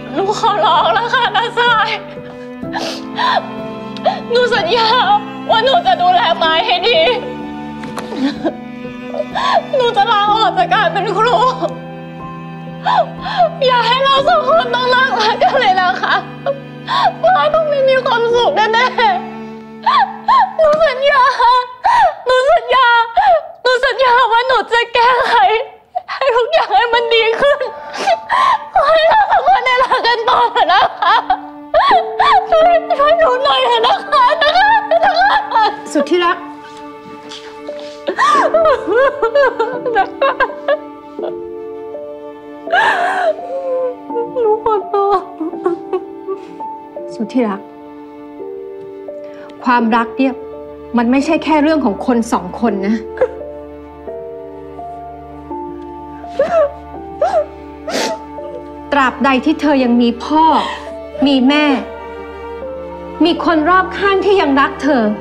หนูขอร้องแล้วค่ะน้าสายหนูสัญญาว่าหนูจะดูแลไม้ให้ดีหนูจะลาออกจากการเป็นครูอย่าให้เราสองคนต้องเลิกรักกันเลยนะคะไม้ต้องไม่มีความสุขแน่ๆหนูสัญญาว่าหนูจะแก้ไขให้ทุกอย่างให้มันดีขึ้นขอให้เราสองคนได้รักกันต่อนะคะช่วยหนูหน่อยนะคะสุดที่รักหนูขอโทษสุดที่รักความรักเนี่ยมันไม่ใช่แค่เรื่องของคนสองคนนะตราบใดที่เธอยังมีพ่อมีแม่มีคนรอบข้างที่ยังรักเธอ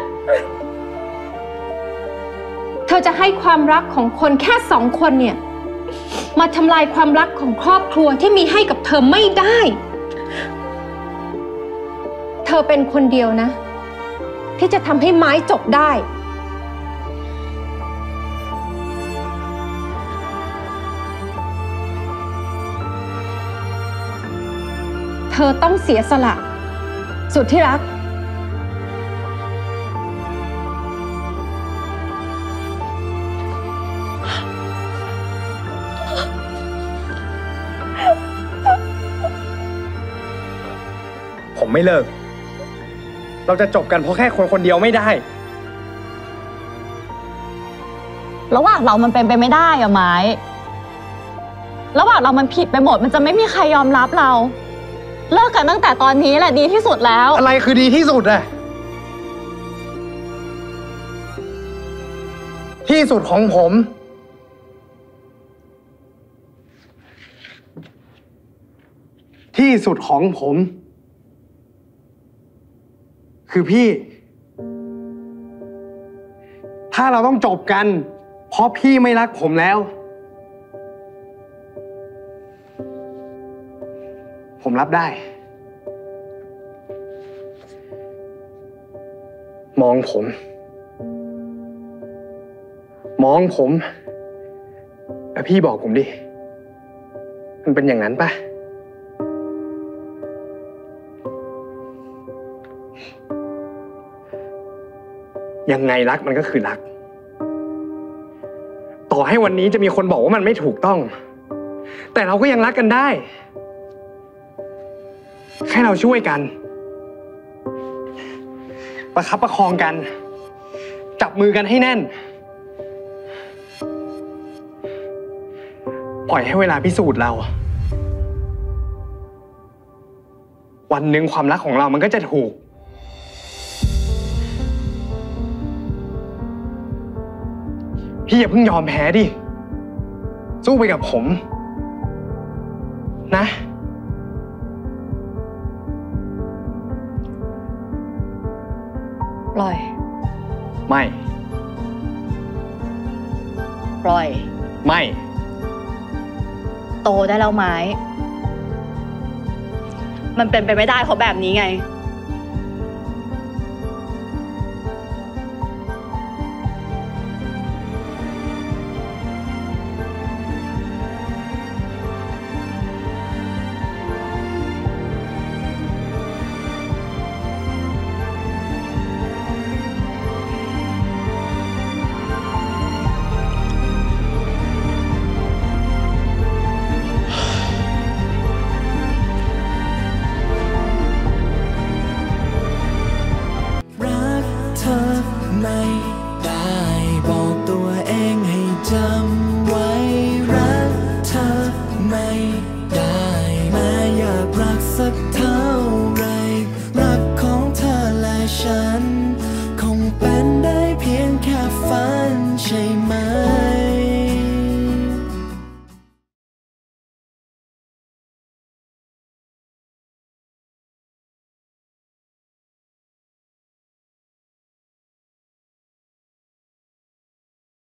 จะให้ความรักของคนแค่สองคนเนี่ยมาทำลายความรักของครอบครัวที่มีให้กับเธอไม่ได้เธอเป็นคนเดียวนะที่จะทำให้ไม้จบได้เธอต้องเสียสละสุดที่รักผมไม่เลิกเราจะจบกันเพราะแค่คนคนเดียวไม่ได้ระหว่างเรามันเป็นไปไม่ได้อะไม้ระหว่างเรามันผิดไปหมดมันจะไม่มีใครยอมรับเราเลิกกันตั้งแต่ตอนนี้แหละดีที่สุดแล้วอะไรคือดีที่สุดอะที่สุดของผมที่สุดของผมคือพี่ถ้าเราต้องจบกันเพราะพี่ไม่รักผมแล้วผมรับได้มองผมแล้วพี่บอกผมดิมันเป็นอย่างนั้นปะยังไงรักมันก็คือรักต่อให้วันนี้จะมีคนบอกว่ามันไม่ถูกต้องแต่เราก็ยังรักกันได้แค่เราช่วยกันประคับประคองกันจับมือกันให้แน่นปล่อยให้เวลาพิสูจน์เราวันหนึ่งความรักของเรามันก็จะถูกพี่อย่าเพิ่งยอมแพ้ดิสู้ไปกับผมนะปล่อยไม่ปล่อยไม่โตได้แล้วไม้มันเป็นไปไม่ได้เพราะแบบนี้ไง